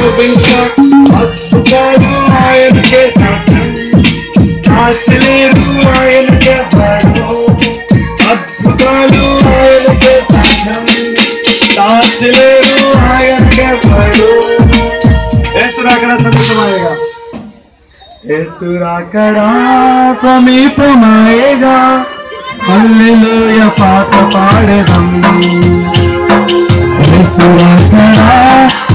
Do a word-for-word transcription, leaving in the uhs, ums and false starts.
చూపించా అద్భుతాలు ఆయనకే సాధ్యం సాక్షిలేరు ఆయనకే వాడు అద్భుతాలు ఆయనకే సాధ్యం సాక్షిలేరు ఆయనకే వాడు యేసు రాకడ సమీపమాయగా యేసు రాకడ సమీపమాయగా హల్లెలూయా పాట పాడేదం యేసు రాకడ